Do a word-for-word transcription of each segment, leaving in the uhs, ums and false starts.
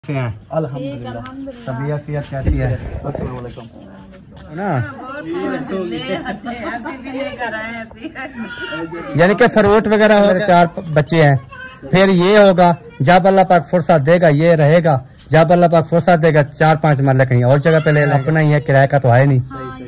अल्हम्दुलिल्लाह। तबीयत सेहत कैसी है? ना यानी कि फ्रूट वगैरह हो, चार बच्चे हैं, फिर ये होगा जब अल्लाह पाक फुर्सत देगा ये रहेगा, जब अल्लाह पाक फुर्सत देगा चार पांच मरले कहीं और जगह पे ले लें। अपना ही है, किराए का तो है नहीं,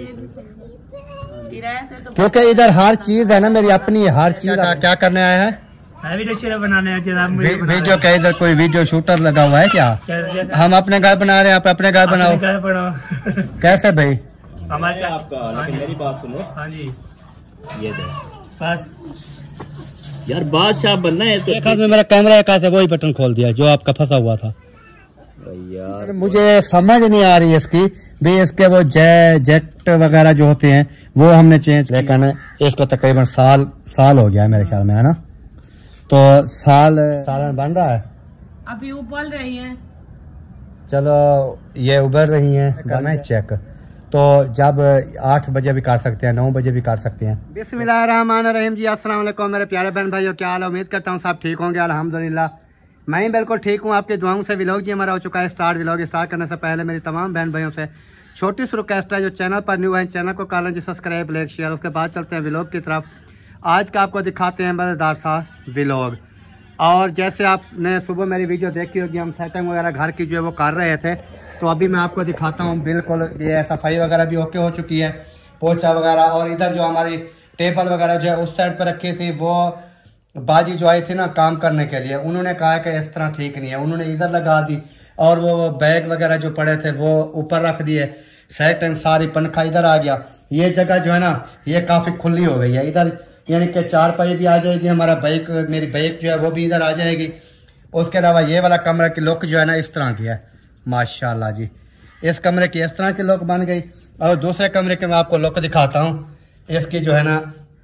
क्योंकि इधर हर चीज है ना मेरी अपनी है, हर चीज। क्या करने आया है? वीडियो बनाने वीडियो का इधर कोई वीडियो शूटर लगा हुआ है क्या? हम अपने घर बना रहे हैं, आप अपने घर बनाओ। कैसे भाई? हमारे आपका, लेकिन मेरी बात सुनो। हाँ जी, ये दे बस यार, बादशाह बनना है तो एक हाथ में मेरा कैमरा, एक हाथ से वही बटन खोल दिया जो आपका फंसा हुआ था यार। मुझे समझ नहीं आ रही इसकी भी, इसके वो जै जेट वगैरह जो होते हैं वो हमने चेंज, लेकिन इसको तकरीबन साल साल हो गया है मेरे ख्याल में, है ना? तो साल साल बन रहा है, अभी उबल रही है। चलो ये उबल रही हैं, करना है चेक। तो जब आठ बजे भी काट सकते हैं, नौ बजे भी काट सकते हैं। बिस्मिल्लाहिर्रहमानिर्रहीम जी, अस्सलाम वालेकुम मेरे प्यारे बहन भाइयों, क्या हाल है? उम्मीद करता हूँ सब ठीक होंगे। अल्हम्दुलिल्लाह मैं ही बिल्कुल ठीक हूँ। आपकी दुआओं से व्लॉग जी हमारा हो चुका है स्टार्ट। व्लॉग स्टार्ट करने से पहले मेरी तमाम बहन भाइयों से छोटी सी रिक्वेस्ट है, जो चैनल पर न्यू है चैनल को कर लें जी सब्सक्राइब, लाइक, शेयर। उसके बाद चलते हैं व्लॉग की तरफ। आज का आपको दिखाते हैं मज़ेदार सा व्लॉग। और जैसे आपने सुबह मेरी वीडियो देखी होगी, हम सेटिंग वगैरह घर की जो है वो कर रहे थे, तो अभी मैं आपको दिखाता हूँ। बिल्कुल ये सफाई वगैरह भी ओके हो चुकी है, पोछा वगैरह। और इधर जो हमारी टेबल वगैरह जो है उस साइड पर रखी थी, वो बाजी जो आई थी ना काम करने के लिए, उन्होंने कहा कि इस तरह ठीक नहीं है, उन्होंने इधर लगा दी। और वो बैग वगैरह जो पड़े थे वो ऊपर रख दिए, सेटिंग सारी पंखा इधर आ गया। ये जगह जो है ना ये काफ़ी खुली हो गई है इधर, यानी कि चार पाई भी आ जाएगी, हमारा बाइक मेरी बाइक जो है वो भी इधर आ जाएगी। उसके अलावा ये वाला कमरा की लुक जो है ना इस तरह की है, माशाल्लाह जी। इस कमरे की इस तरह की लुक बन गई। और दूसरे कमरे के मैं आपको लुक दिखाता हूँ इसकी, जो है ना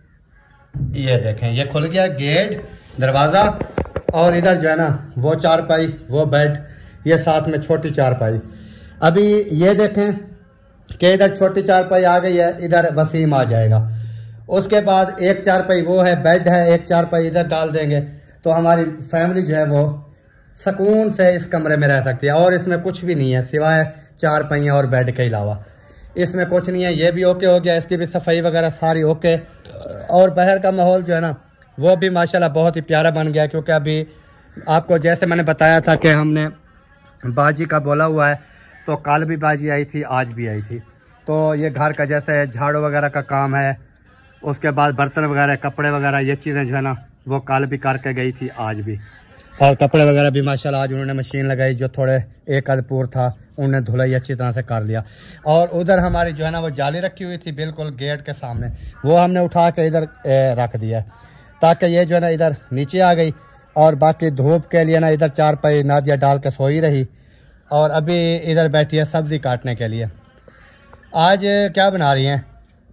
ये देखें, ये खुल गया गेट दरवाज़ा। और इधर जो है ना वो चार पाई, वो बेड, ये साथ में छोटी चार पाई। अभी ये देखें कि इधर छोटी चार पाई आ गई है, इधर वसीम आ जाएगा। उसके बाद एक चार पाई वो है, बेड है, एक चार पाई इधर डाल देंगे तो हमारी फैमिली जो है वो सुकून से इस कमरे में रह सकती है। और इसमें कुछ भी नहीं है सिवाय चार पहियाँ और बेड के अलावा, इसमें कुछ नहीं है। ये भी ओके हो गया, इसकी भी सफाई वगैरह सारी ओके। और बाहर का माहौल जो है ना वो भी माशाल्लाह बहुत ही प्यारा बन गया, क्योंकि अभी आपको जैसे मैंने बताया था कि हमने बाजी का बोला हुआ है, तो कल भी बाजी आई थी, आज भी आई थी। तो ये घर का जैसे झाड़ू वगैरह का काम है, उसके बाद बर्तन वगैरह, कपड़े वगैरह, ये चीज़ें जो है ना वो कल भी करके गई थी, आज भी। और कपड़े वगैरह भी माशाल्लाह आज उन्होंने मशीन लगाई, जो थोड़े एक आध पूर था उन्हें धुलाई अच्छी तरह से कर लिया। और उधर हमारी जो है ना वो जाली रखी हुई थी बिल्कुल गेट के सामने, वो हमने उठा के इधर रख दिया ताकि ये जो है ना इधर नीचे आ गई। और बाकी धूप के लिए ना इधर चार पाई नादिया डाल के सोई रही, और अभी इधर बैठी है सब्जी काटने के लिए। आज क्या बना रही हैं?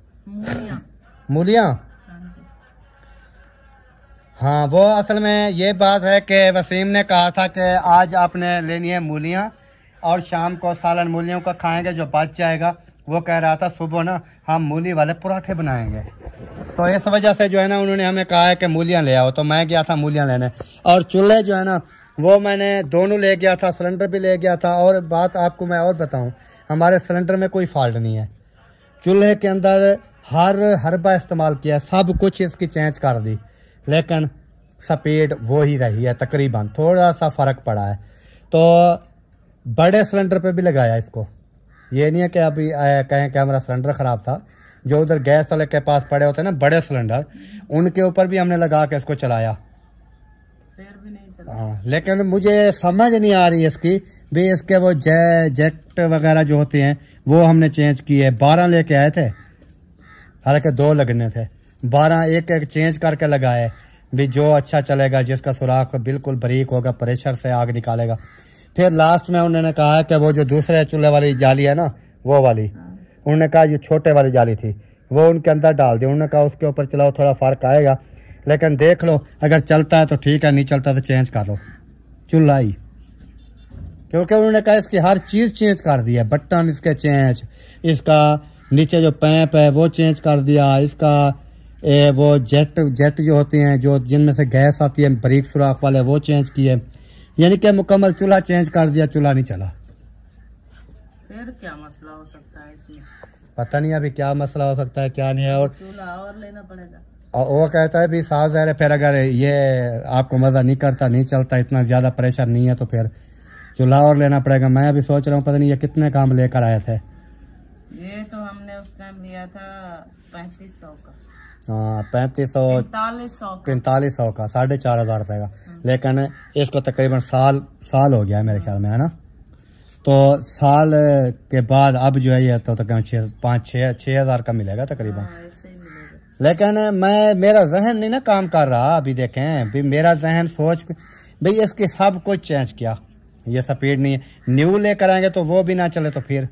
मूलियाँ। हाँ, वो असल में ये बात है कि वसीम ने कहा था कि आज आपने लेनी है मूलियाँ, और शाम को सालन मूलियों का खाएंगे, जो बच जाएगा वो कह रहा था सुबह ना हम मूली वाले पराठे बनाएंगे। तो इस वजह से जो है ना उन्होंने हमें कहा है कि मूलियाँ ले आओ, तो मैं गया था मूलियाँ लेने। और चूल्हे जो है ना वो मैंने दोनों ले गया था, सिलेंडर भी ले गया था। और बात आपको मैं और बताऊँ, हमारे सिलेंडर में कोई फॉल्ट नहीं है, चूल्हे के अंदर हर हरबा इस्तेमाल किया, सब कुछ इसकी चेंज कर दी, लेकिन स्पीड वो ही रही है, तकरीबन थोड़ा सा फ़र्क पड़ा है। तो बड़े सिलेंडर पे भी लगाया इसको, ये नहीं है कि अभी कहें कि हमारा सिलेंडर ख़राब था। जो उधर गैस वाले के पास पड़े होते हैं ना बड़े सिलेंडर, उनके ऊपर भी हमने लगा के इसको चलाया, हाँ। लेकिन मुझे समझ नहीं आ रही इसकी भी, इसके वो जै जेट वगैरह जो होते हैं वो हमने चेंज किए। बारह लेके आए थे, हालांकि दो लगने थे, बारह एक एक चेंज करके लगाए भी, जो अच्छा चलेगा, जिसका सुराख बिल्कुल बारीक होगा, प्रेशर से आग निकालेगा। फिर लास्ट में उन्होंने कहा कि वो जो दूसरे चूल्हे वाली जाली है ना वो वाली, उन्होंने कहा ये छोटे वाली जाली थी वो उनके अंदर डाल दी। उन्होंने कहा उसके ऊपर चलाओ, थोड़ा फ़र्क आएगा, लेकिन देख लो अगर चलता है तो ठीक है, नहीं चलता तो चेंज कर लो चूल्हा ही। क्योंकि उन्होंने कहा इसकी हर चीज़ चेंज कर दी है, बटन इसके चेंज, इसका नीचे जो पैप है वो चेंज कर दिया, इसका ए, वो जेट जेट जो होते हैं जो जिनमें से गैस आती है बारीक सुराख वाले वो चेंज किए। यानी कि मुकम्मल चूल्हा चेंज कर दिया, चूल्हा नहीं चला। फिर क्या मसला हो सकता है इसमें? पता नहीं अभी क्या मसला हो सकता है क्या नहीं है। और चूल्हा और लेना पड़ेगा। और वो कहता है भी साफ ज़ाहिर है, फिर अगर ये आपको मज़ा नहीं करता, नहीं चलता, इतना ज़्यादा प्रेशर नहीं है तो फिर चूल्हा और लेना पड़ेगा। मैं अभी सोच रहा हूँ पता नहीं ये कितने काम लेकर आए थे। ये तो हमने उस टाइम लिया था पैंतीस सौ का। हाँ पैंतीस सौ पैंतालीस सौ पैंतालीस सौ का, साढ़े चार हज़ार रुपये का। लेकिन इसको तकरीबन साल साल हो गया है मेरे ख्याल में, है ना। तो साल के बाद अब जो है ये तो तकरीबन छः पाँच छः छः हज़ार का मिलेगा तकरीबन। हाँ, ऐसे ही मिलेगा। लेकिन मैं मेरा जहन नहीं ना काम कर रहा अभी। देखें भी मेरा जहन सोच भाई इसके सब कुछ चेंज किया, ये स्पीड नहीं है। न्यू लेकर आएंगे तो वो भी ना चले तो फिर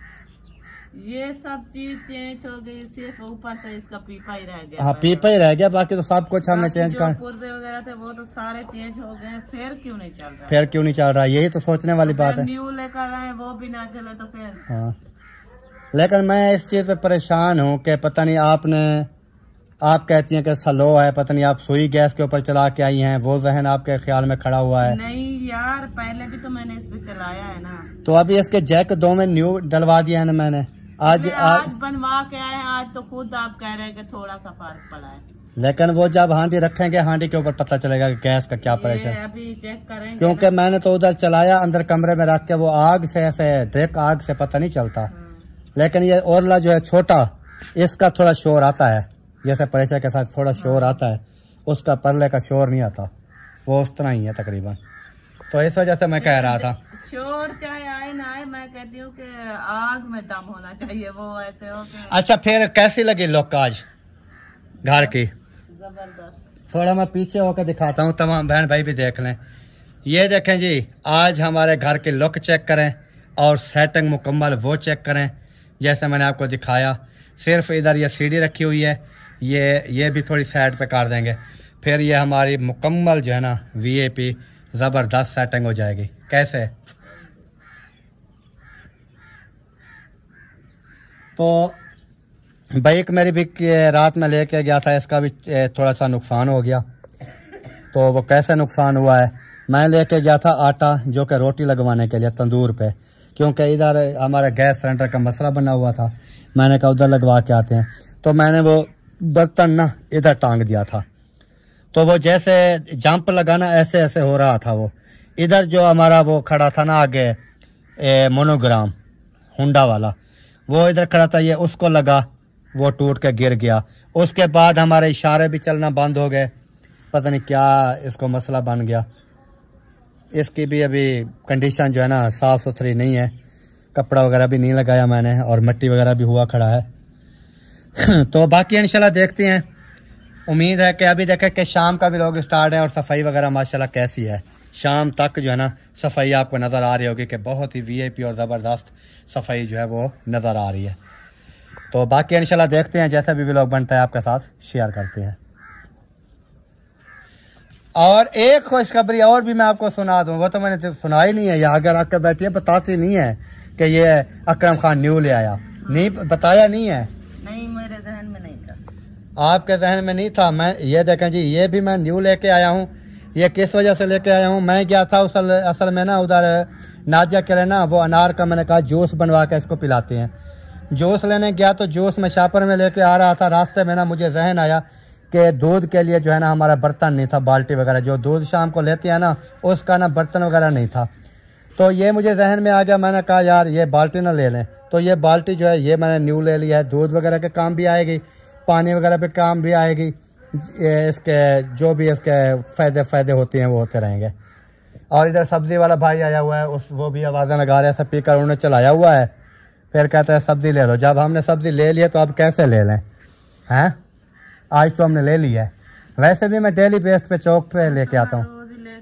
ये सब चीज चेंज हो गई, सिर्फ ऊपर से इसका पीपा ही रह गया। हाँ पीपा ही रह गया, बाकी तो सब कुछ हमने चेंज कर। पुर्जे वगैरह थे वो तो सारे चेंज हो गए, फिर क्यों नहीं चल रहा? फिर क्यों नहीं चल रहा, यही तो सोचने वाली बात है। न्यू लेकर आए वो भी ना चले तो फिर। हाँ लेकिन मैं इस चीज़ पे परेशान हूँ कि पता नहीं आपने आप कहती हैं कि स्लो है, पता नहीं आप सुई गैस के ऊपर चला के आई हैं, वो जहन आपके ख्याल में खड़ा हुआ है। नहीं यार पहले भी तो मैंने इस पे चलाया है ना। तो अभी इसके जैक दो में न्यू डलवा दिया है ना मैंने। आज आज बनवा के आए, आज तो खुद आप कह रहे हैं कि थोड़ा सा फर्क पड़ा है। लेकिन वो जब हांडी रखेंगे हांडी के ऊपर पता चलेगा कि गैस का क्या प्रेशर। अभी चेक करेंगे क्योंकि मैंने तो उधर चलाया अंदर कमरे में रख के, वो आग से ऐसे ड्रिक आग से पता नहीं चलता। लेकिन ये ओरला जो है छोटा, इसका थोड़ा शोर आता है, जैसे प्रेशर के साथ थोड़ा शोर आता है, उसका परले का शोर नहीं आता, वो उस तरह ही है तकरीबन। तो इस वजह से मैं कह रहा था शोर चाहे आए ना आए, मैं कहती हूँ कि आग में दम होना चाहिए, वो ऐसे हो के। अच्छा फिर कैसी लगी लुक आज घर की? जबरदस्त। थोड़ा मैं पीछे होकर दिखाता हूँ, तमाम बहन भाई भी देख लें। ये देखें जी, आज हमारे घर की लुक चेक करें और सेटिंग मुकम्मल वो चेक करें जैसे मैंने आपको दिखाया। सिर्फ इधर ये सीढ़ी रखी हुई है, ये ये भी थोड़ी साइड पे कर देंगे, फिर ये हमारी मुकम्मल जो है ना वी आई पी ज़बरदस्त सेटिंग हो जाएगी। कैसे? तो बाइक मेरी भी रात में लेके गया था, इसका भी थोड़ा सा नुकसान हो गया। तो वो कैसे नुकसान हुआ है, मैं लेके गया था आटा जो कि रोटी लगवाने के लिए तंदूर पे, क्योंकि इधर हमारा गैस सिलेंडर का मसला बना हुआ था। मैंने कहा उधर लगवा के आते हैं, तो मैंने वो बर्तन ना इधर टांग दिया था। तो वो जैसे जंप लगाना ऐसे ऐसे हो रहा था। वो इधर जो हमारा वो खड़ा था ना आगे मोनोग्राम हुंडा वाला, वो इधर खड़ा था, ये उसको लगा, वो टूट के गिर गया। उसके बाद हमारे इशारे भी चलना बंद हो गए, पता नहीं क्या इसको मसला बन गया। इसकी भी अभी कंडीशन जो है ना साफ़ सुथरी नहीं है, कपड़ा वगैरह भी नहीं लगाया मैंने और मिट्टी वगैरह भी हुआ खड़ा है। तो बाकी इंशाल्लाह देखते हैं, उम्मीद है कि अभी देखें कि शाम का भी लोग स्टार्ट है और सफाई वगैरह माशाल्लाह कैसी है। शाम तक जो है ना सफाई आपको नज़र आ रही होगी कि बहुत ही वीआईपी और ज़बरदस्त सफाई जो है वो नज़र आ रही है। तो बाकी इंशाल्लाह देखते हैं, जैसा भी व्लॉग बनता है आपके साथ शेयर करते हैं। और एक खुशखबरी और भी मैं आपको सुना दूँ, वो तो मैंने सुना ही नहीं है, यहाँ अगर आकर बैठी है बताती नहीं है कि ये अकरम खान न्यू ले आया, नहीं बताया नहीं है। नहीं मेरे जहन में नहीं था। आपके जहन में नहीं था? मैं ये देखें जी, ये भी मैं न्यू लेके आया हूँ। ये किस वजह से लेके आया हूँ, मैं गया था उसल, असल में ना उधर नादिया के लिए ना वो अनार का मैंने कहा जूस बनवा के इसको पिलाते हैं। जूस लेने गया तो जूस मैं शापर में लेके आ रहा था, रास्ते में ना मुझे जहन आया कि दूध के लिए जो है ना हमारा बर्तन नहीं था, बाल्टी वगैरह जो दूध शाम को लेते हैं ना उसका ना बर्तन वगैरह नहीं था। तो ये मुझे जहन में आ गया, मैंने कहा यार ये बाल्टी ना ले लें। तो ये बाल्टी जो है ये मैंने न्यू ले लिया है, दूध वगैरह के काम भी आएगी, पानी वगैरह पे काम भी आएगी, इसके जो भी इसके फ़ायदे फ़ायदे होते हैं वो होते रहेंगे। और इधर सब्ज़ी वाला भाई आया हुआ है, उस वो भी आवाज़ें लगा रहे हैं, स्पीकर उन्होंने चलाया हुआ है, फिर कहता है सब्ज़ी ले लो। जब हमने सब्ज़ी ले ली है तो अब कैसे ले लें, हैं? आज तो हमने ले लिया है। वैसे भी मैं डेली बेस्ट पे चौक पे लेके आता हूँ,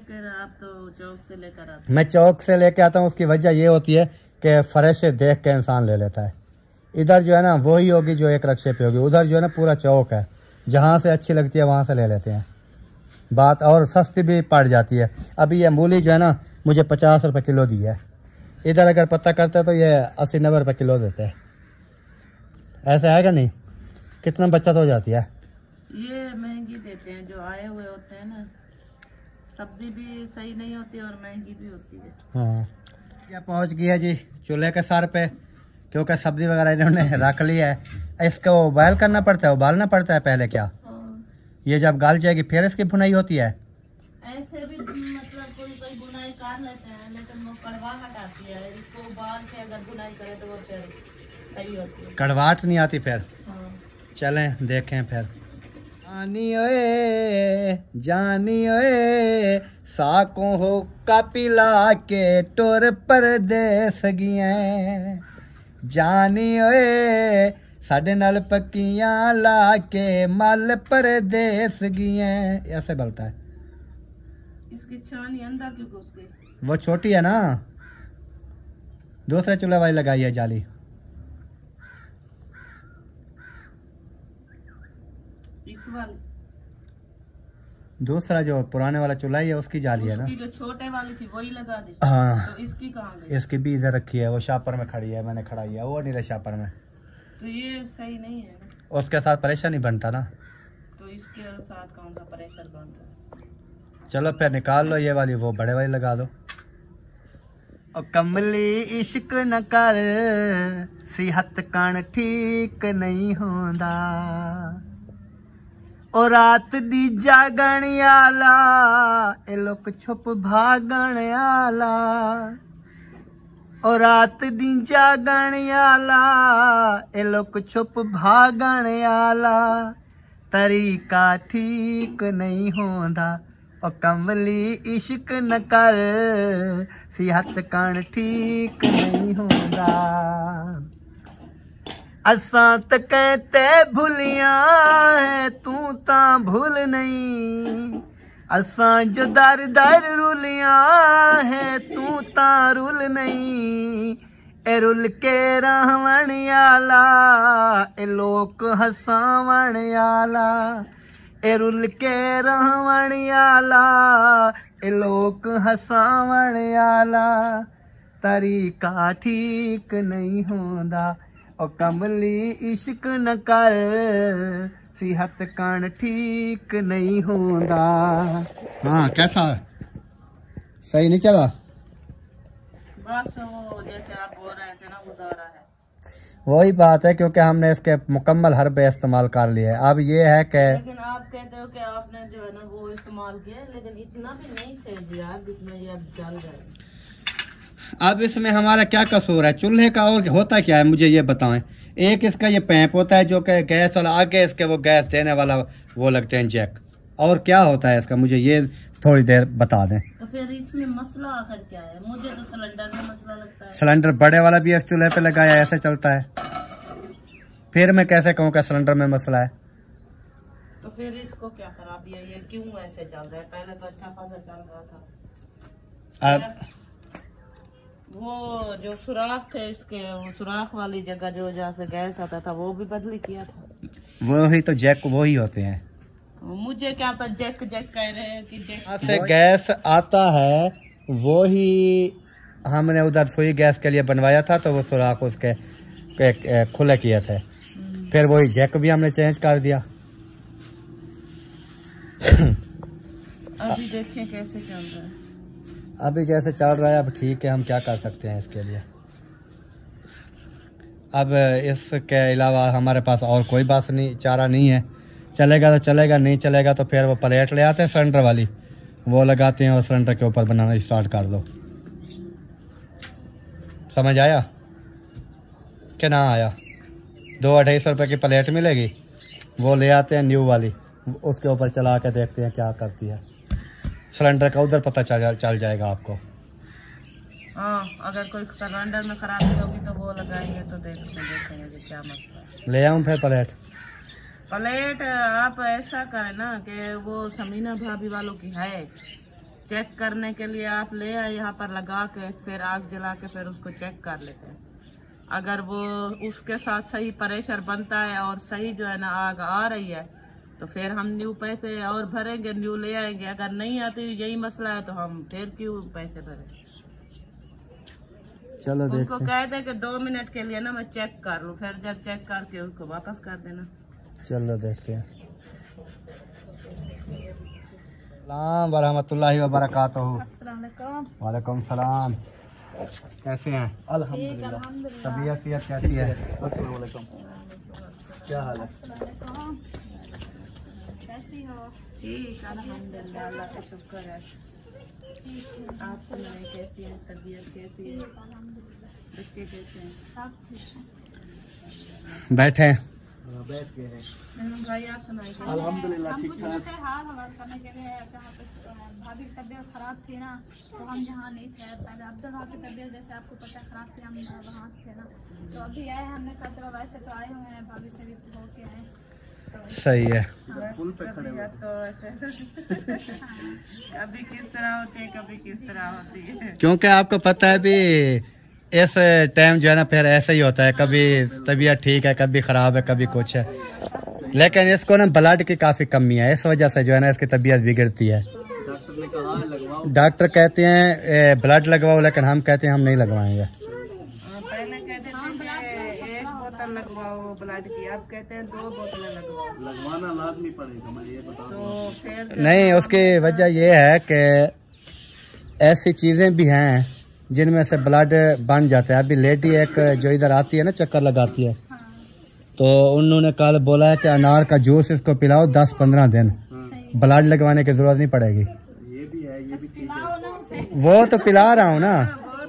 मैं चौक से लेके आता हूँ। उसकी वजह ये होती है कि फ्रेश देख के इंसान ले लेता है। इधर जो है ना वही होगी जो एक रक्शे पे होगी, उधर जो है ना पूरा चौक है, जहाँ से अच्छी लगती है वहाँ से ले लेते हैं बात, और सस्ती भी पड़ जाती है। अभी ये मूली जो है ना मुझे पचास रुपये किलो दी है, इधर अगर पता करते तो ये अस्सी नब्बे रुपये किलो देते हैं। ऐसा है क्या नहीं? कितना बचत हो जाती है। ये महंगी देते हैं जो आए हुए होते हैं ना। सब्जी भी सही नहीं होती और महंगी भी होती है। हाँ, क्या पहुंच गया जी चूल्हे के सर पे, क्योंकि सब्जी वगैरह इन्होंने रख लिया है। इसको बॉयल करना पड़ता है, उबालना पड़ता है पहले क्या? हाँ। ये जब गाल जाएगी फिर इसकी भुनाई होती है? ऐसे भी मतलब कोई कोई बुनाई कर लेते हैं, लेकिन वो कड़वाहट आती है। इसको उबाल के अगर बुनाई करे तो वो फिर सही होती है। कड़वाहट नहीं आती फिर? हाँ। चलें देखें फिर। जानी ओए जानी ओए साकों हो का पिला के टोर परदेस गया, जानी ओए साढ़े नाल पक्कियां ला के मल परदेस गया। ऐसे बोलता है। इसकी छानी अंदर क्यों घुस गई? वो छोटी है ना, दूसरे चूल्हे वाली लगाई है जाली। इस वाली दूसरा जो पुराने वाला चूल्हा है उसकी जाली है ना। जो छोटे वाली थी वही लगा दी। हाँ। तो इसकी कहाँ गई? इसकी भी इधर रखी है, वो शापर में खड़ी है, मैंने खड़ाई है वो नीले शापर में। तो ये सही नहीं है ना? उसके साथ परेशानी बनता ना। तो इसके साथ कौन सा प्रेशर बन रहा है? चलो फिर निकाल लो ये वाली, वो बड़े वाली लगा दो। ओ कमली इश्क न कर सेहत कण ठीक नहीं होंदा, ओ रात दी जागण आला ए लुक छुप भागण आला, ओ रात दी जागण आला ए लुक छुप भागण आला, तरीका ठीक नहीं होंदा। ओ कमली इश्क न कर सेहत कण ठीक नहीं होंदा। असां त कहते भुलिया है तू ता भूल नहीं, असां जो दर दर रुलिया है तू ता रुल नहीं, ए रुल के रहवण आला ए लोक हसावण आला, ए रुल के रहवण आला ए लोक हसावण आला, तरीका ठीक नहीं होंदा। ओ कमली इश्क न कर सेहत कण ठीक नहीं होंदा। हाँ कैसा, सही नहीं चला? बस वो जैसे आप बोल रहे थे ना गुजारा है। वही बात है, क्योंकि हमने इसके मुकम्मल हरबे इस्तेमाल कर लिए है। अब ये है कि लेकिन आप कहते हो कि आपने जो है ना वो इस्तेमाल किया, लेकिन इतना भी नहीं थे दिया जितना ये अब जल जाए। अब इसमें हमारा क्या कसूर है? चूल्हे का और होता क्या है मुझे ये बताएं। एक इसका ये पैप होता है जो कि गैस वाला, आगे इसके वो गैस देने वाला वो लगते हैं जैक, और क्या होता है इसका मुझे ये थोड़ी देर बता दें। तो फिर इसमें मसला आखिर क्या है? मुझे तो सिलेंडर में मसला लगता है। सिलेंडर बड़े वाला भी इस चूल्हे पे लगाया ऐसे चलता है, फिर मैं कैसे कहूँ कि सिलेंडर में मसला है? तो फिर इसको क्या खराबी है? ये क्यों ऐसे चल रहा है? पहले तो अच्छा खासा चल रहा था। अब वो जो सुराख थे इसके, वो सुराख वाली जगह जो जहाँ से गैस आता था वो भी बदली किया था। वही तो जैक वही होते हैं। मुझे क्या पता जैक जैक कह रहे हैं कि जैक यहाँ से गैस आता है, वो ही हमने उधर सुई गैस के लिए बनवाया था, तो वो सुराख उसके के, के, खुले किए थे, फिर वही जैक भी हमने चेंज कर दिया। अभी देखें कैसे चल रहा है। अभी जैसे चल रहा है अब ठीक है, हम क्या कर सकते हैं इसके लिए। अब इसके अलावा हमारे पास और कोई बात नहीं, चारा नहीं है। चलेगा तो चलेगा, नहीं चलेगा तो फिर वो प्लेट ले आते हैं सिलेंडर वाली, वो लगाते हैं और सिलेंडर के ऊपर बनाना स्टार्ट कर दो। समझ आया कि ना आया? दो अढ़ाई सौ रुपये की प्लेट मिलेगी, वो ले आते हैं न्यू वाली, उसके ऊपर चला के देखते हैं क्या करती है। सिलेंडर का उधर पता चल चल जाएगा आपको। हाँ, अगर कोई सिलेंडर में खराबी होगी तो वो लगाएंगे तो देखते देखेंगे कि क्या मसला है। ले आऊँ फिर प्लेट? प्लेट आप ऐसा करें ना कि वो समीना भाभी वालों की है, चेक करने के लिए आप ले आए यहाँ पर लगा के, फिर आग जला के फिर उसको चेक कर लेते हैं। अगर वो उसके साथ सही प्रेशर बनता है और सही जो है ना आग आ रही है तो फिर हम न्यू पैसे और भरेंगे, न्यू ले आएंगे। अगर नहीं आती यही मसला है तो हम फिर क्यों पैसे भरें? चलो देखते उनको कह दे कि दो मिनट के लिए ना मैं चेक कर लूँ, फिर जब चेक करके उसको वापस कर देना। चलो देखते हैं। सलाम वरहमतुल्लाहि वबरकातुहू। अस्सलाम वालेकुम। वालेकुम सलाम। कैसे हैं? अल्हम्दुलिल्लाह। तबीयत सेहत कैसी है? अस्सलाम वालेकुम। क्या हाल है? कैसी हो? ठीक अल्हम्दुलिल्लाह, अल्लाह का शुक्र है। आप सुनाएं, कैसी है तबीयत, कैसी है, बच्चे कैसे हैं? सब ठीक है। बैठे हैं। बैठ गए हैं। भाई आप सुनाएं। अल्हम्दुलिल्लाह हम ठीक कुछ ठाक। थे हाल हवाल करने के लिए जहाँ पे भाभी की तबीयत खराब थी ना, तो हम यहाँ नहीं थे। पहले अब्दुल भाई की तबीयत जैसे आपको पता खराब थी, हम वहाँ थे ना, तो अभी आए हमने कहा चलो वैसे तो आए हुए हैं, भाभी से भी होके आए। सही है। पुल पे खड़े हुए। तो ऐसे कभी किस तरह होती है, कभी किस तरह होती है। क्योंकि आपको पता है भी इस टाइम जो है ना फिर ऐसा ही होता है, कभी तबीयत ठीक है, कभी ख़राब है, कभी कुछ है। लेकिन इसको ना ब्लड की काफ़ी कमी है, इस वजह से जो है ना इसकी तबीयत बिगड़ती है। डॉक्टर ने कहा है लगवाओ। डॉक्टर कहते हैं ब्लड लगवाओ, लेकिन हम कहते हैं हम नहीं लगवाएंगे। पहले कहते थे एक बोतल लगवाओ ब्लड की, अब कहते हैं दो बोतलें लगवाओ। लगवाना लाजमी पड़ेगा, मैं ये बता दूं। तो फिर नहीं, उसकी वजह यह है कि ऐसी चीज़ें भी हैं जिनमें से ब्लड बन जाता है। अभी लेडी एक जो इधर आती है ना, चक्कर लगाती है, तो उन्होंने कल बोला है कि अनार का जूस इसको पिलाओ दस पंद्रह दिन, ब्लड लगवाने की ज़रूरत नहीं पड़ेगी। ये भी है, ये भी ठीक है। पिलाओ ना उसे। वो तो पिला रहा हूँ ना,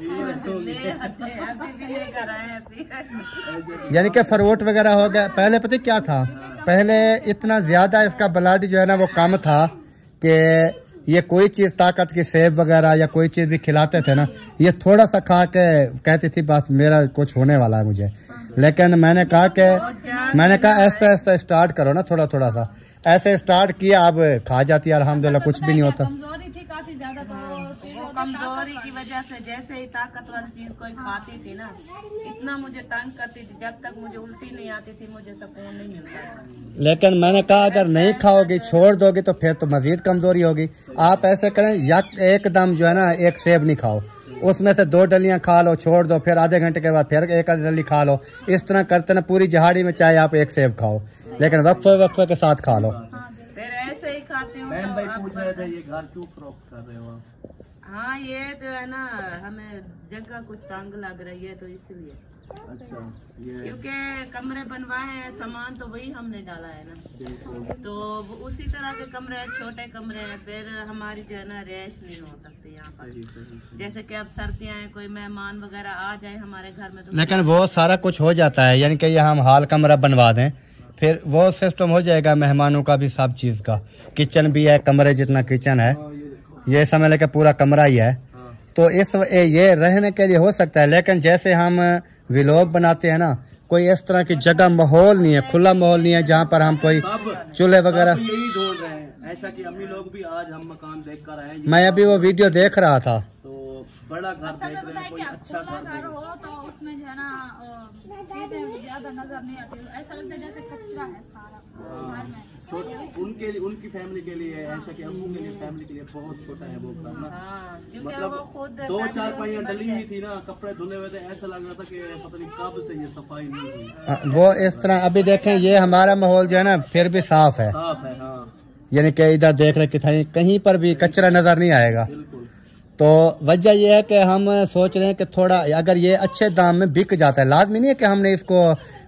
यानी कि फ्रूट वगैरह हो गया। पहले पता क्या था, पहले इतना ज़्यादा इसका ब्लड जो है ना वो कम था कि ये कोई चीज़ ताकत की सेब वगैरह या कोई चीज़ भी खिलाते थे ना, ये थोड़ा सा खा के कहती थी बस मेरा कुछ होने वाला है मुझे। लेकिन मैंने कहा कि मैंने कहा ऐसा ऐसा स्टार्ट करो ना, थोड़ा थोड़ा सा ऐसे स्टार्ट किया, अब खा जाती है अल्हम्दुलिल्लाह, कुछ भी नहीं होता। कमजोरी थी काफी ज्यादा, तो वो कमजोरी की वजह से जैसे ही ताकतवर चीज कोई खाती थी ना, इतना मुझे तंग करती थी, जब तक मुझे उल्टी नहीं आती थी मुझे सुकून नहीं मिलता। लेकिन मैंने कहा अगर नहीं खाओगी, छोड़ दोगी, तो फिर तो मजीद कमजोरी होगी। आप ऐसे करें, यक एकदम जो है ना एक सेब नहीं खाओ, उसमें से दो डलियां खा लो, छोड़ दो, फिर आधे घंटे के बाद फिर एक आधी डली खा लो। इस तरह करते ना पूरी जहाड़ी में चाहे आप एक सेब खाओ, लेकिन वक्फे वक्फे के साथ खा लो। फिर ऐसे ही खाती हूँ। बहन भाई पूछ रहे थे ये घर क्यों फरोख्त कर रहे हो आप? हाँ, ये जो है ना हमें जगह कुछ तंग लग रही है, तो इसलिए। अच्छा, ये क्योंकि कमरे बनवाए हैं, सामान तो वही हमने डाला है ना, बिल्कुल। तो वो उसी तरह के कमरे हैं, छोटे कमरे हैं, फिर हमारी जो है ना रैश नहीं हो सकती यहाँ पर। सही सही सही। जैसे कि अब सर्दियाँ हैं, कोई मेहमान वगैरह आ जाए हमारे घर में, तो लेकिन वो सारा कुछ हो जाता है, यानी कि ये हम हाल कमरा बनवा दें, फिर वो सिस्टम हो जाएगा मेहमानों का भी, सब चीज़ का। किचन भी है, कमरे जितना किचन है, हाँ, ये देखो। ये समझ लेके पूरा कमरा ही है। हाँ। तो इस ये रहने के लिए हो सकता है, लेकिन जैसे हम व्लॉग बनाते हैं ना, कोई इस तरह की जगह माहौल नहीं है, खुला माहौल नहीं है जहाँ पर हम कोई सब चूल्हे वगैरह। सब यही ढूंढ रहे हैं, ऐसा कि अम्मी लोग भी आज हम मकान देख कर आए हैं। मैं अभी वो वीडियो देख रहा था, तो बड़ा घर असल देख में रहे हैं, बताए कोई क्या, अच्छा खुला घर घर देख हो तो उसमें जो है ना अ, चीजें ज्यादा नजर नहीं आती, ऐसा लगता है जैसे कचरा है सारा घर में। छोट उनके लिए, उनकी फैमिली के लिए, ऐसा कि अम्मू के लिए, फैमिली के लिए बहुत छोटा है वो घर ना। हाँ, क्योंकि मतलब वो खुद दो चार फैमिली पहिया उसकी डली बन हुई थी ना, कपड़े धुले हुए थे, ऐसा लग रहा था कि पता नहीं कब से ये सफाई नहीं हुई। अ, वो इस तरह। अभी देखें, ये हमारा माहौल जो है ना फिर भी साफ है, साफ है। हाँ यानी कि इधर देख रहे कि कहीं पर भी कचरा नजर नहीं आएगा। बिल्कुल। तो वजह यह है कि हम सोच रहे हैं कि थोड़ा अगर ये अच्छे दाम में बिक जाता है, लाजमी नहीं है कि हमने इसको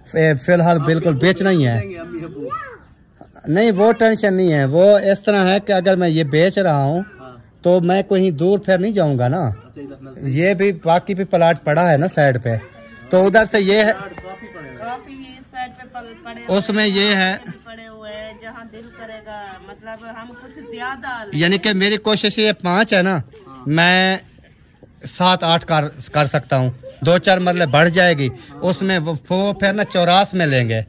फिलहाल बिल्कुल बेचना ही है, अम्मी अबू। नहीं वो टेंशन नहीं है। वो इस तरह है कि अगर मैं ये बेच रहा हूँ हाँ। तो मैं कहीं दूर फिर नहीं जाऊंगा ना। अच्छा, इधर नजदीक ये भी बाकी भी प्लाट पड़ा है ना साइड पे, तो उधर से ये है, काफी पड़ेगा। काफी इस साइड पे पल- पड़े हुए उसमें ये है, हैं, पड़े हुए हैं, जहाँ दिल करेगा। मतलब हम कुछ ज्यादा यानी कि मेरी कोशिश ये पाँच है ना, मैं सात आठ कर कर सकता हूँ, दो चार मरले बढ़ जाएगी उसमें। वो वो फिर ना चौरास में लेंगे,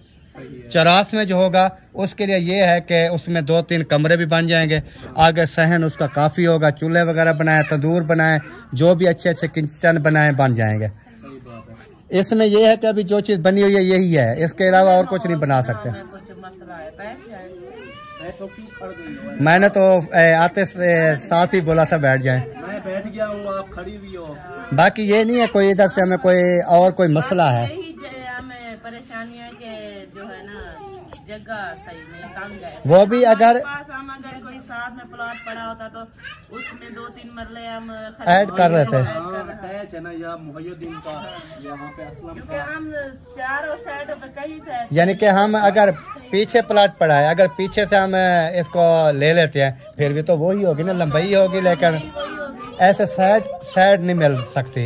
चौरास में जो होगा उसके लिए ये है कि उसमें दो तीन कमरे भी बन जाएंगे, आगे सहन उसका काफ़ी होगा, चूल्हे वगैरह बनाए, तंदूर बनाए, जो भी अच्छे अच्छे किचन बनाए बन जाएंगे। सही बात है। इसमें ये है कि अभी जो चीज़ बनी हुई है यही है, इसके अलावा और कुछ नहीं बना सकते। कुछ मसला है, बैठ जाए। मैं तो क्यों खड़ गई हूँ? मैंने तो ए, आते से साथ ही बोला था बैठ जाए। मैं बैठ गया हूँ, आप खड़ी हुई हो। बाकी ये नहीं है कोई इधर से हमें कोई और कोई मसला है। यही ज- हमें परेशानी है कि जो है ना जगह सही नहीं, तंग है। वो भी अगर पास हम अगर कोई साथ में प्लॉट पड़ा होता तो उसमें दो तीन मरले हम ऐड कर रहे थे। अटैच है ना या मुहैय्यदीन का, यहाँ पे असलम क्योंकि हम चारों साइडों पे कहीं थे, यानी कि हम अगर पीछे प्लाट पड़ा है, अगर पीछे से हम इसको ले लेते हैं फिर भी तो वही होगी ना, लंबाई होगी, लेकिन ऐसे साइड साइड नहीं मिल सकती।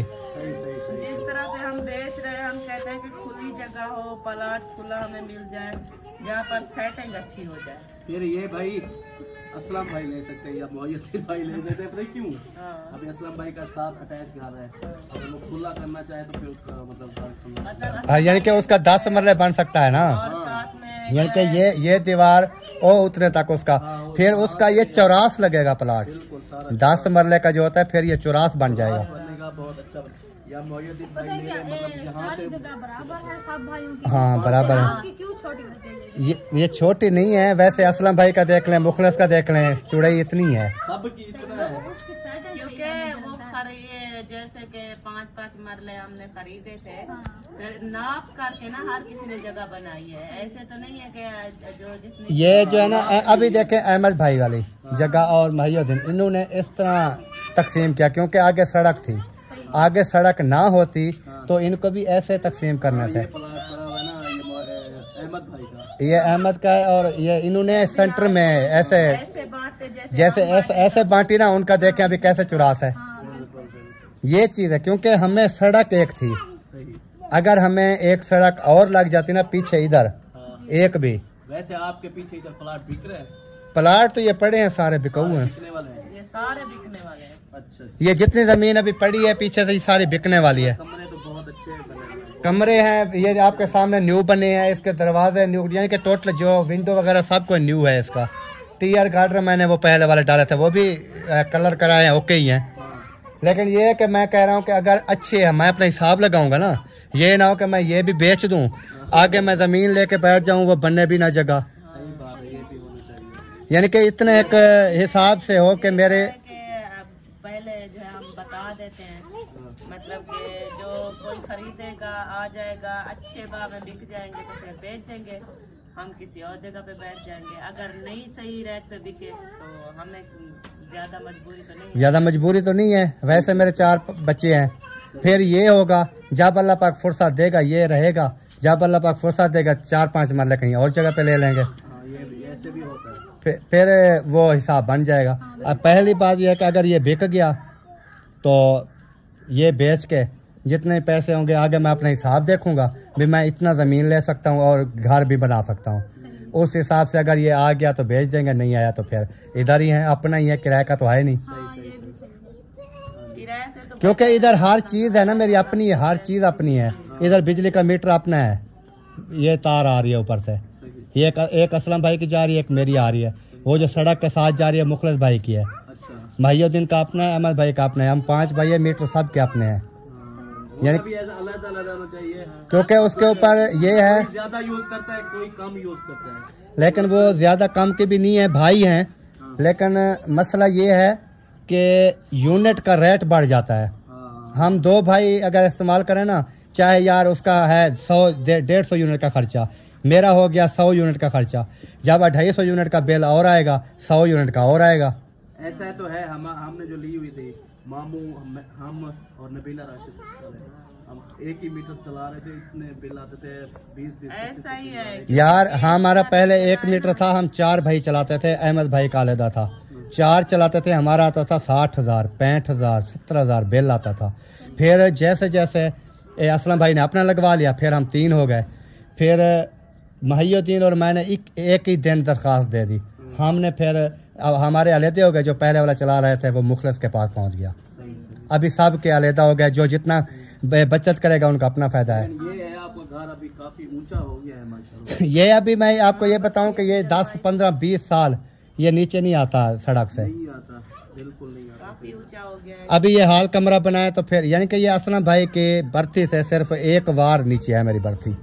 जिस तरह से हम बेच रहे हैं, हम कहते हैं कि खुली जगह हो, प्लाट खुला हमें मिल जाए जहाँ पर सेटिंग अच्छी हो जाए। फिर ये भाई असलम भाई ले सकते हैं या मुहैय्यदीन भाई ले सकते हैं, पता क्यों? हाँ। अभी असलम भाई का साथ अटैच घर है, अगर वो खुला करना चाहे तो फिर उसका मतलब घर खुला। मतलब हाँ, यानी कि उसका दस मरले बन सकता है ना, और साथ में यानी कि ये ये दीवार ओ उतने तक उसका, फिर उसका ये चौरास लगेगा प्लाट, बिल्कुल सारा दस मरले का जो होता है फिर ये चौरास बन जाएगा। बनने का बहुत अच्छा बन- या मुहैय्यदीन भाई पता है ले क्या, रहे हैं, मतलब ये यहाँ सारी से जगह बराबर है सब भाइयों की। हाँ बराबर है, आपकी क्यों छोटी लगती है? ये ये छोटी नहीं है। वैसे असलम भाई का देख लें, मुखलिस का देख लें, चुड़ई इतनी है। सबकी इतना है। उसकी सेटिंग सही क्योंकि है, वो मुझे खरीदे जैसे कि पाँच पाँच मरले हमने खरीदे थे, हाँ। फिर नाप करके ना हर किसी ने जगह बनाई है, ऐसे तो नहीं है कि जो जितनी ये जो है ना, अभी देखें अहमद भाई वाली जगह और मुहैय्यदीन, इन्होंने इस तरह तकसीम किया क्योंकि आगे सड़क थी, आगे सड़क ना होती तो इनको भी ऐसे तकसीम करना था। ये प्लाट पड़ा हुआ है ना, ये मो- अहमद भाई का। ये अहमद का है और ये इन्होंने सेंटर में ऐसे ऐसे बांटते जैसे जैसे ऐसे ऐसे बांटी ना, उनका देखें अभी कैसे चुरास है। बिल्कुल बिल्कुल ये चीज़ है क्योंकि हमें सड़क एक थी, सही। अगर हमें एक सड़क और लग जाती ना पीछे इधर हाँ। एक भी, वैसे आपके पीछे इधर प्लाट बिक रहे हैं, प्लाट तो ये पड़े हैं सारे बिकाऊ हैं। बिकने वाले हैं। ये सारे बिकने वाले हैं। अच्छा, ये जितनी जमीन अभी पड़ी है पीछे से ये सारी बिकने वाली है। कमरे तो बहुत अच्छे बने हुए हैं। कमरे हैं, ये आपके सामने न्यू बने हैं, इसके दरवाजे न्यू, यानी कि टोटल जो विंडो वगैरह सब कुछ न्यू है। इसका टीआर गार्डर मैंने वो पहले वाले डाले थे, वो भी अ, कलर कराए हैं, ओके ही हैं। लेकिन ये है कि मैं कह रहा हूँ कि अगर अच्छे हैं, मैं अपना हिसाब लगाऊंगा ना, ये ना हो कि मैं ये भी बेच दूं, आगे मैं ज़मीन लेके बैठ जाऊं, वो बनने भी ना जगह। सही बात है, ये भी होनी चाहिए। यानी कि इतने एक हिसाब से हो कि मेरे कि अब पहले जो है हम बता देते हैं, मतलब कि जो कोई खरीदेगा आ जाएगा, अच्छे भाव में बिक जाएंगे तो फिर बेच देंगे, हम किसी और जगह पे बैठ जाएंगे। अगर नहीं सही रेट पे बिके तो हमें ज्यादा मजबूरी तो नहीं है। ज़्यादा मजबूरी तो नहीं है। वैसे मेरे चार प- बच्चे हैं, फिर ये होगा जब अल्लाह पाक फुर्सत देगा ये रहेगा, जब अल्लाह पाक फुर्सत देगा चार पाँच मरले कहीं और जगह पे ले लेंगे, हाँ, ये भी ऐसे भी होता है। फिर फिर वो हिसाब बन जाएगा। अब पहली बात यह है कि अगर ये बिक गया तो ये बेच के जितने पैसे होंगे आगे मैं अपना हिसाब देखूंगा भी मैं इतना ज़मीन ले सकता हूँ और घर भी बना सकता हूँ। उस हिसाब से अगर ये आ गया तो बेच देंगे, नहीं आया तो फिर इधर ही है, अपना ही है, किराए का तो है नहीं। हाँ, ये भी सही है। किराए से तो क्योंकि इधर हर चीज़ है ना मेरी अपनी है, हर चीज़ अपनी है। इधर बिजली का मीटर अपना है, ये तार आ रही है ऊपर से, ये एक, एक असलम भाई की जा रही है, एक मेरी आ रही है। वो जो सड़क के साथ जा रही है मुखलिस भाई की है, अच्छा, मुहैय्यदीन का अपना है, अहमद भाई का अपना है। हम पांच भाई है, मीटर सब के अपने हैं। यानी भी ऐसा अलग अलग रहना चाहिए। क्योंकि उसके ऊपर ये है, ज्यादा यूज करता है, कोई कम यूज करता है। लेकिन वो ज़्यादा कम के भी नहीं है, भाई हैं। लेकिन मसला ये है कि यूनिट का रेट बढ़ जाता है। हाँ, हम दो भाई अगर इस्तेमाल करें ना, चाहे यार उसका है सौ डेढ़ सौ यूनिट का खर्चा, मेरा हो गया सौ यूनिट का खर्चा, जब ढाई सौ यूनिट का बिल और आएगा, सौ यूनिट का और आएगा। ऐसा तो है। हम हमने जो ली हुई थी मामू, हम, हम और नबीला राशिद, हम एक ही मीटर चला रहे थे, इतने बिल आते थे बीस बीस ऐसा ही है। यार हमारा पहले एक मीटर था, हम चार भाई चलाते थे, अहमद भाई का अलहदा था, चार चलाते थे, हमारा आता था साठ हज़ार पैंठ हज़ार सत्तर हज़ार बिल आता था। फिर जैसे जैसे ए, असलम भाई ने अपना लगवा लिया, फिर हम तीन हो गए, फिर मुहैय्यदीन और मैंने एक, एक ही दिन दरख्वास्त दे दी। हमने फिर अब हमारे अलहदे हो गए, जो पहले वाला चला रहे थे वो मुखलिस के पास पहुंच गया। अभी सब के अलहदा हो गए, जो जितना ब- बचत करेगा उनका अपना फ़ायदा है। ये है आपका घर अभी काफी ऊंचा हो गया है माशाल्लाह। ये अभी मैं आपको ये बताऊं कि ये दस पंद्रह बीस साल ये नीचे नहीं आता सड़क से, नहीं आता, बिल्कुल नहीं आता। काफी ऊंचा हो गया है। अभी ये हाल कमरा बनाया तो फिर यानी कि ये असलम भाई के बर्ती से सिर्फ एक बार नीचे है मेरी बर्ती।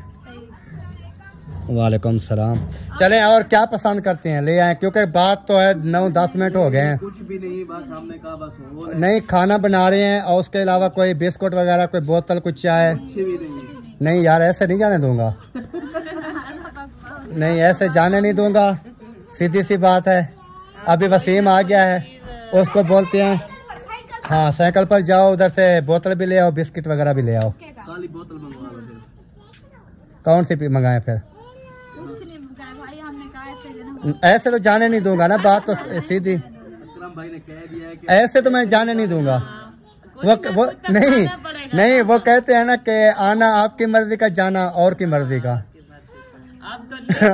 वालेकुम सलाम। चलें और क्या पसंद करते हैं ले आए, क्योंकि बात तो है नौ दस मिनट हो गए हैं। कुछ भी नहीं, बस हमने कहा बस वो नहीं खाना बना रहे हैं और उसके अलावा कोई बिस्कुट वगैरह, कोई बोतल, कुछ चाय अच्छे भी नहीं। नहीं यार, ऐसे नहीं जाने दूंगा। नहीं ऐसे जाने नहीं दूंगा, सीधी सी बात है। अभी वसीम आ गया है, उसको बोलते हैं हाँ साइकिल पर जाओ, उधर से बोतल भी ले आओ, बिस्किट वगैरह भी ले आओ। खाली बोतल मंगवा लो फिर। कौन सी मंगाए फिर? कुछ नहीं मंगाया भाई, हमने कहा ऐसे देना। ऐसे तो जाने नहीं दूंगा ना, बात तो सीधी। अकरम भाई ने कह दिया है कि ऐसे तो मैं जाने नहीं दूंगा। वो वो नहीं नहीं वो कहते हैं ना कि आना आपकी मर्जी का, जाना और की मर्जी का। आप तो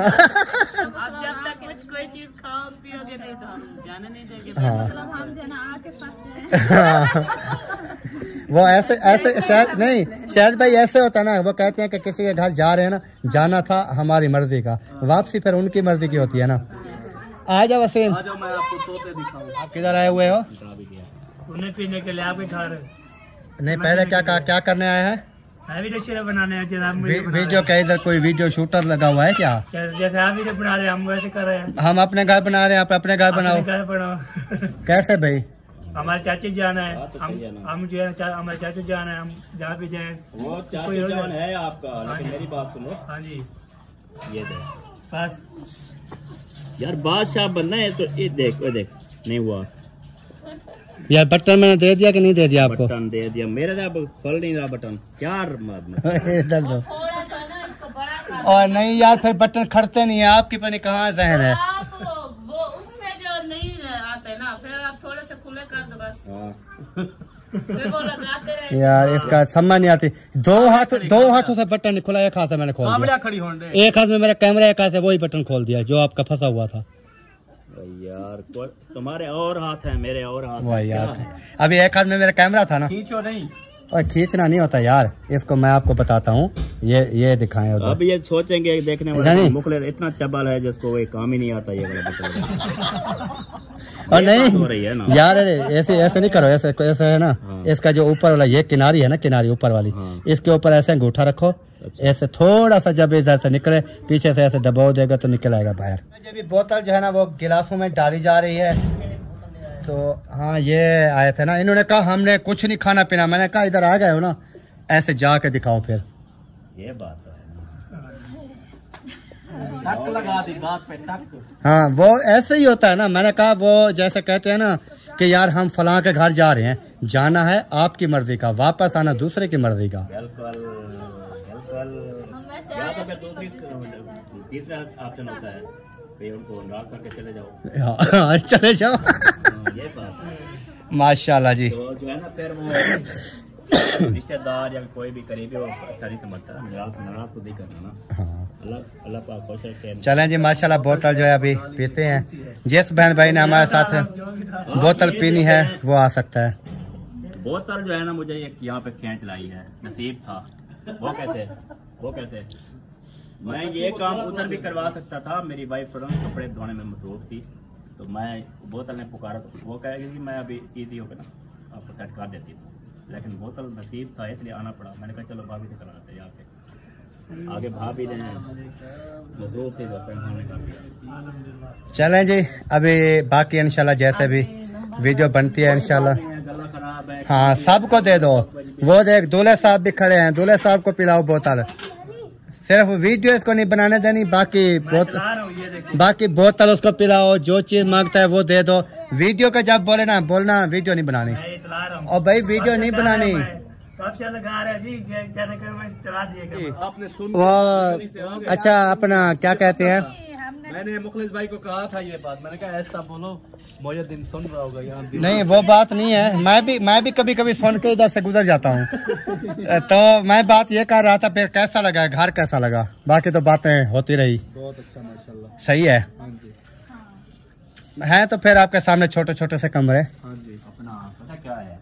आप जब तक कुछ कोई चीज खाओ पियोगे नहीं तो हम जाने नहीं देंगे। हाँ मतलब हम जो है ना आके फंस गए। वो ऐसे ऐसे शायद नहीं, शायद भाई ऐसे होता है ना, वो कहते हैं कि किसी के घर जा रहे हैं ना, जाना था हमारी मर्जी का, वापसी फिर उनकी मर्जी की होती है ना। आ जाओ वसीम, आ जाओ मैं आपको तोते दिखाऊं। आप किधर आए हुए हो? उन्हें पीने के लिए आप ही खा रहे। नहीं पहले क्या क्या करने आए हैं? वीडियो बनाने हैं जनाब। वी, वीडियो का इधर कोई वीडियो शूटर लगा हुआ है क्या? जैसे आप वीडियो बना रहे हैं हम वैसे कर रहे हैं। हम अपने घर बना रहे हैं, आप अपने घर बनाओ। घर बनाओ। कैसे भाई? हमारे चाची जाना है, हम हम जो है हमारे चाची जाना है, हम जहाँ भी जाए वो चाची जान है आपका, लेकिन मेरी बात सुनो। हाँ जी ये दे बस यार, बादशाह बनना है तो ये देख, वो देख नहीं हुआ यार। बटन मैंने दे दिया कि नहीं दे दिया आपको? बटन दे दिया मेरे, अब खोल नहीं रहा बटन यार। इधर दो। और नहीं यार फिर बटन खड़ते नहीं है, आपकी पता नहीं कहाँ जहन है। आप वो उससे जो नहीं आते ना, फिर आप थोड़े से खुले कर दो बस। फिर वो लगाते रहे। यार इसका समझ नहीं आती। दो हाथ दो हाथों से बटन नहीं खुला, एक हाथ से मैंने खोल दिया। खड़ी होने एक हाथ में मेरा कैमरा, एक हाथ से वही बटन खोल दिया जो आपका फंसा हुआ था। यार तुम्हारे और हाथ है, मेरे और हाथ वही यार, अभी एक हाथ में मेरा कैमरा था ना। खींचो नहीं, और खींचना नहीं होता यार, इसको मैं आपको बताता हूँ, ये ये दिखाएं। अब ये सोचेंगे देखने वाले मुखले इतना चबल है जिसको कोई काम ही नहीं आता ये वाला बटन। और नहीं हो रही है ना यार, ऐसे ऐसे नहीं करो, ऐसे ऐसे है ना। हाँ। इसका जो ऊपर वाला ये किनारी है ना, किनारी ऊपर वाली, हाँ। इसके ऊपर ऐसे अंगूठा रखो। अच्छा। ऐसे थोड़ा सा जब इधर से निकले, पीछे से ऐसे दबाव देगा तो निकल आएगा बाहर। अभी बोतल जो है ना वो गिलासों में डाली जा रही है। तो हाँ ये आए थे ना, इन्होंने कहा हमने कुछ नहीं खाना पीना। मैंने कहा इधर आ गए हो ना, ऐसे जाके दिखाओ फिर। ये बात है टक लगा दी बात पे टक। हाँ वो ऐसे ही होता है ना। मैंने कहा वो जैसे कहते हैं ना कि यार हम फलां के घर जा रहे हैं, जाना है आपकी मर्जी का, वापस आना दूसरे की मर्जी का। तीसरा ऑप्शन होता है कि उनको नाराज करके चले जाओ। हाँ चले जाओ। ये बात है माशाल्लाह जी। तो जो है ना फिर वो रिश्तेदार या कोई भी करीबी वो अच्छा नहीं समझता, नाराज तो नहीं करना ना। हाँ अल्लाह अल्लाह पाक खुश रखे। चलें जी माशाल्लाह, बोतल जो है अभी पीते हैं। जिस बहन भाई ने हमारे साथ बोतल पीनी है वो आ सकता है। बोतल जो है ना मुझे एक यहाँ पे खींच लाई है, नसीब था। वो कैसे वो कैसे मैं ये काम उधर भी करवा सकता था। मेरी वाइफ तुरंत कपड़े धोने में मसरूफ थी, तो मैं बोतल ने पुकारा तो वो कहेगी कि मैं अभी ईजी होकर ना आपको सेट कर देती थी, लेकिन बोतल नसीब था इसलिए आना पड़ा। मैंने कहा चलो भाभी से करा देते यहाँ पे, आगे भाभी ने मसरूफ थी तो फिर। चलें जी अभी बाकी इंशाल्लाह जैसे भी वीडियो बनती है इंशाल्लाह। हाँ सबको दे दो। वो देख दूल्हे साहब भी खड़े हैं, दूल्हे साहब को पिलाओ बोतल। सिर्फ वीडियो इसको नहीं बनाने देनी, बाकी बोतल बाकी बोतल उसको पिलाओ, जो चीज मांगता है वो दे दो। वीडियो का जब बोले ना बोलना वीडियो नहीं बनानी। और भाई वीडियो नहीं बनानी। आपने सुन वो अच्छा अपना क्या कहते हैं, मैंने मुखलिस भाई को कहा था ये बात, मैंने कहा ऐसा बोलो मुझे दिन सुन रहा होगा यहाँ। नहीं वो बात नहीं है, मैं भी मैं भी कभी कभी सुन के इधर से गुजर जाता हूँ। तो मैं बात ये कर रहा था फिर कैसा लगा, घर कैसा लगा, बाकी तो बातें होती रही। बहुत अच्छा माशाल्लाह। सही है। हाँ जी है तो फिर आपके सामने छोटे छोटे से कमरे। हाँ जी अपना पता क्या है,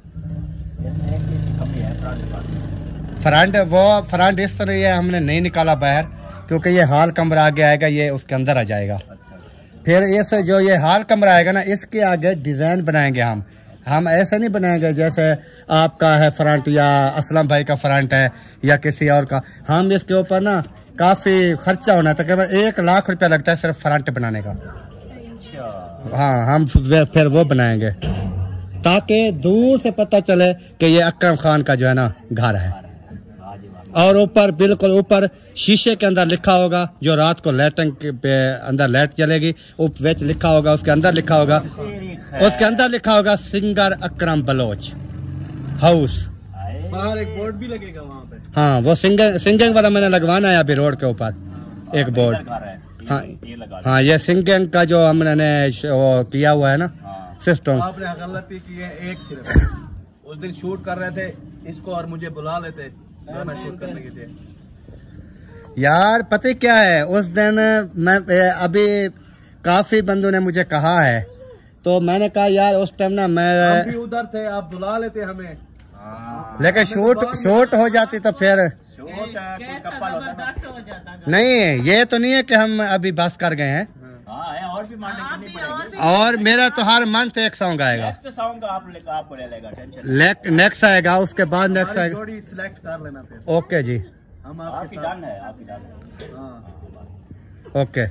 कमी है फ्रंट, वो फ्रंट इस तरह है, हमने नहीं निकाला बाहर क्योंकि ये हाल कमरा आगे आएगा, ये उसके अंदर आ जाएगा। फिर इस जो ये हाल कमरा आएगा ना, इसके आगे डिज़ाइन बनाएंगे हम हम ऐसे नहीं बनाएंगे जैसे आपका है फ्रंट या असलम भाई का फ्रंट है या किसी और का। हम इसके ऊपर ना काफ़ी खर्चा होना है, तकरीबन एक लाख रुपया लगता है सिर्फ फ्रंट बनाने का। हाँ हम फिर वो बनाएंगे ताकि दूर से पता चले कि ये अकरम खान का जो है ना घर है। और ऊपर बिल्कुल ऊपर शीशे के अंदर लिखा होगा, जो रात को लाइटिंग पे अंदर लाइट जलेगी, ऊपर लिखा होगा, उसके अंदर लिखा होगा, उसके अंदर लिखा होगा सिंगर अकरम बलोच हाउस। बाहर एक बोर्ड भी लगेगा वहाँ पे। हाँ, वो सिंगिंग सिंगिंग वाला मैंने लगवाना है अभी रोड के ऊपर एक बोर्ड। हाँ हाँ, ये सिंगिंग का जो हमने वो किया हुआ है ना सिस्टम। आपने गलती की है एक सिर्फ, उस दिन शूट कर रहे थे इसको और मुझे बुला लेते शूट करने के लिए। यार पता क्या है, उस दिन मैं अभी काफी बंदों ने मुझे कहा है, तो मैंने कहा यार उस टाइम ना मैं हम भी उधर थे, आप बुला लेते हमें, लेकिन शूट शूट हो जाती तो फिर जबरदस्त हो जाता। नहीं, ये तो नहीं है कि हम अभी बस कर गए हैं, और भी मारने करनी पड़ेगी। और मेरा तो हर मंथ एक सॉन्ग आएगा। नेक्स्ट सॉन्ग का आप ले, आपको ले लेगा, टेंशन नेक्स्ट आएगा, उसके बाद नेक्स्ट आएगा। जोड़ी सिलेक्ट कर लेना फिर। ओके जी, हम आपकी आपके डन है, आपकी डन है। हाँ ओके।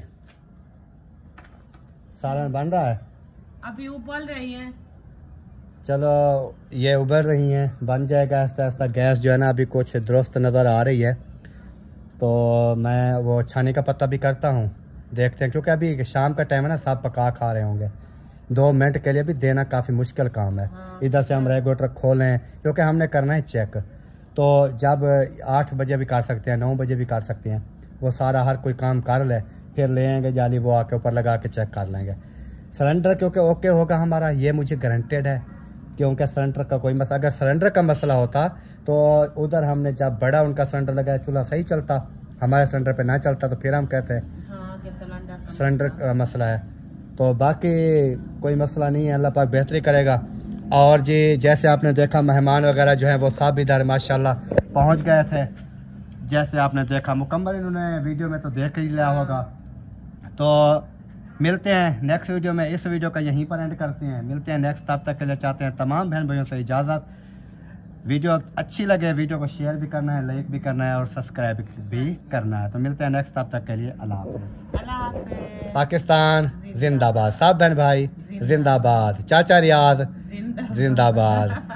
सालन बन रहा है, अभी उबल रही है। चलो ये उबर रही हैं, बन जाएगा आहिस्ता आहिस्ता। गैस जो है ना अभी कुछ दुरुस्त नज़र आ रही है, तो मैं वो छानी का पत्ता भी करता हूँ, देखते हैं, क्योंकि अभी शाम का टाइम है ना, सब पका खा रहे होंगे। दो मिनट के लिए भी देना काफ़ी मुश्किल काम है। हाँ। इधर से हम रेगुलेटर खोलें, क्योंकि हमने करना है चेक, तो जब आठ बजे भी कर सकते हैं, नौ बजे भी कर सकते हैं, वो सारा हर कोई काम कर ले, फिर ले आएंगे जाली, वो आके ऊपर लगा के चेक कर लेंगे। सिलेंडर क्योंकि ओके होगा हमारा, ये मुझे गारंटेड है, क्योंकि सिलेंडर का कोई मसला, अगर सिलेंडर का मसला होता तो उधर हमने जब बड़ा उनका सिलेंडर लगाया, चूल्हा सही चलता, हमारे सिलेंडर पे ना चलता तो फिर हम कहते हैं हाँ, कि सिलेंडर सिलेंडर का मसला है। तो बाकी कोई मसला नहीं है, अल्लाह पाक बेहतरी करेगा। और जी जैसे आपने देखा मेहमान वगैरह जो है वो सब इधर माशाल्लाह पहुंच गए थे, जैसे आपने देखा मुकम्मल, इन्होंने वीडियो में तो देख ही लिया होगा। तो मिलते हैं नेक्स्ट वीडियो में, इस वीडियो का यहीं पर एंड करते हैं, मिलते हैं नेक्स्ट। तब तक के लिए चाहते हैं तमाम बहन भाइयों से इजाज़त। वीडियो अच्छी लगे वीडियो को शेयर भी करना है, लाइक भी करना है और सब्सक्राइब भी करना है। तो मिलते हैं नेक्स्ट, तब तक के लिए अल्लाह हाफ़िज़। अल्लाह हाफ़िज़। पाकिस्तान जिंदाबाद, सब बहन भाई जिंदाबाद, चाचा रियाज जिंदाबाद।